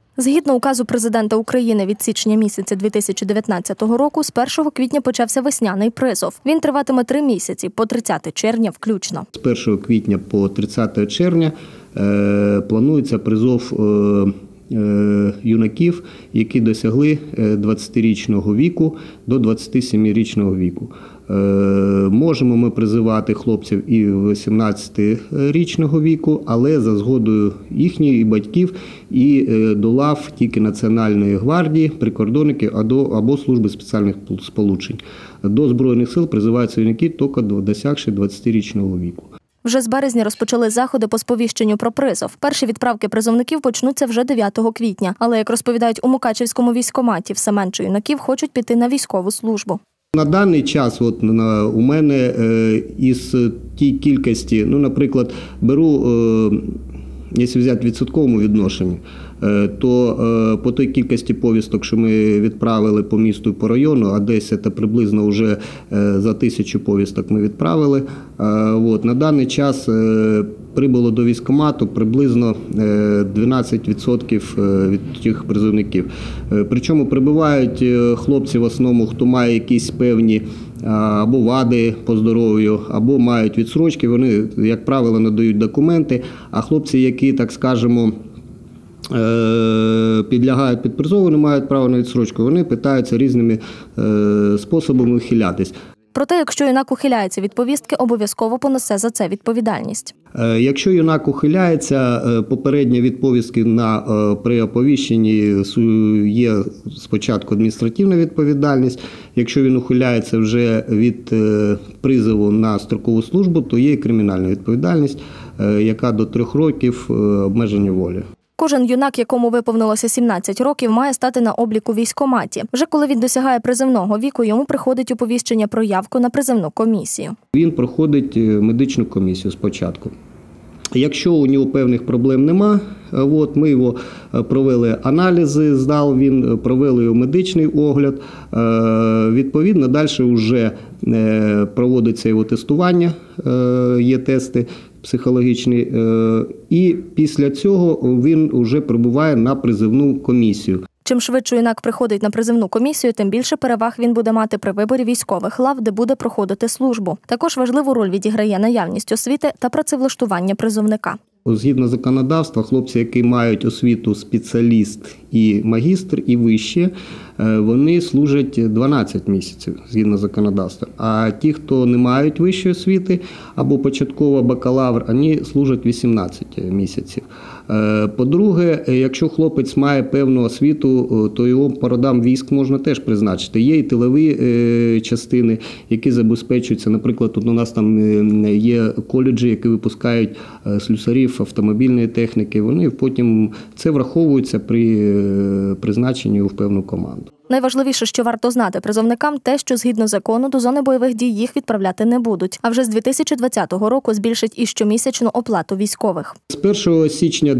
Згідно указу президента України від січня місяця 2019 року, з 1 квітня почався весняний призов. Він триватиме 3 місяці, по 30 червня включно. З 1 квітня по 30 червня планується призов юнаків, які досягли 20-річного віку до 27-річного віку. Можемо ми призивати хлопців і 18-річного віку, але за згодою їхніх батьків і до лав тільки Національної гвардії, прикордонників або Служби спеціальних сполучень. До Збройних сил призиваються юнаки тільки досягши 20-річного віку. Вже з березня розпочали заходи по сповіщенню про призов. Перші відправки призовників почнуться вже 9 квітня. Але, як розповідають у Мукачівському військкоматі, все менше юнаків хочуть піти на військову службу. На даний час у мене із тій кількості, наприклад, беру, якщо взяти в відсотковому відношенні, то по той кількості повісток, що ми відправили по місту і по району, а десь це приблизно вже за 1000 повісток ми відправили. На даний час прибуло до військкомату приблизно 12% від тих призовників. Причому прибувають хлопці в основному, хто має якісь певні або вади по здоров'ю, або мають відстрочки, вони, як правило, надають документи, а хлопці, які, так скажемо, підлягають під призов, не мають права на відстрочку, вони питаються різними способами ухилятись. Проте, якщо юнак ухиляється від повістки, обов'язково понесе за це відповідальність. Якщо юнак ухиляється, попередня від повістки при оповіщенні є спочатку адміністративна відповідальність. Якщо він ухиляється вже від призову на строкову службу, то є і кримінальна відповідальність, яка до 3 років обмеження волі. Кожен юнак, якому виповнилося 17 років, має стати на обліку в військкоматі. Вже коли він досягає призовного віку, йому приходить оповіщення про явку на призовну комісію. Він проходить медичну комісію спочатку. Якщо у нього певних проблем нема, ми його провели аналізи, здав він, провели його медичний огляд. Відповідно, далі вже проводиться його тестування, є тести психологічні, і після цього він вже прибуває на призовну комісію. Чим швидше юнак приходить на призовну комісію, тим більше переваг він буде мати при виборі військових лав, де буде проходити службу. Також важливу роль відіграє наявність освіти та працевлаштування призовника. Згідно законодавства, хлопці, які мають освіту спеціаліст і магістр, і вище, вони служать 12 місяців, згідно законодавства. А ті, хто не мають вищої освіти або початкова бакалавр, вони служать 18 місяців. По-друге, якщо хлопець має певну освіту, то його по родам військ можна теж призначити. Є і тилові частини, які забезпечуються. Наприклад, тут у нас там є коледжі, які випускають слюсарів автомобільної техніки. Вони потім це враховується при призначенні в певну команду. Найважливіше, що варто знати призовникам, те, що згідно закону до зони бойових дій їх відправляти не будуть. А вже з 2020 року збільшать і щомісячну оплату військових. З 1 січня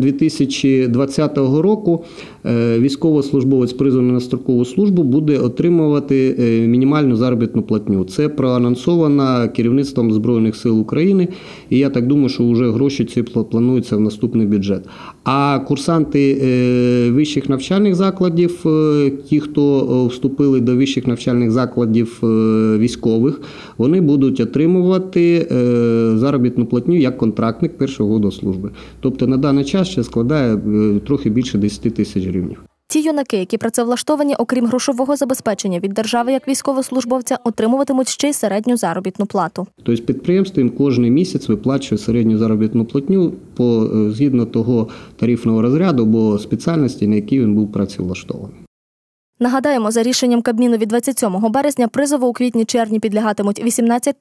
2020 року військовослужбовець, призваний на строкову службу, буде отримувати мінімальну заробітну платню. Це проанонсовано керівництвом Збройних сил України, і я так думаю, що вже гроші ці плануються в наступний бюджет. А курсанти вищих навчальних закладів, ті, хто вступили до вищих навчальних закладів військових, вони будуть отримувати заробітну платню як контрактник першого року служби. Тобто на даний час ще складає трохи більше 10 тисяч гривень. Ті юнаки, які працевлаштовані, окрім грошового забезпечення від держави як військовослужбовця, отримуватимуть ще й середню заробітну плату. Тобто підприємство їм кожен місяць виплачує середню заробітну платню згідно того тарифного розряду або спеціальності, на якій він був працевлаштований. Нагадаємо, за рішенням Кабміну від 27 березня призову у квітні-червні підлягатимуть 18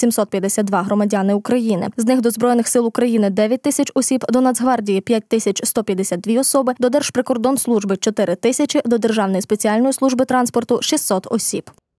752 громадяни України. З них до Збройних сил України 9 тисяч осіб, до Нацгвардії 5 152 особи, до Держприкордонслужби 4 тисячі, до Державної спеціальної служби транспорту 600 осіб.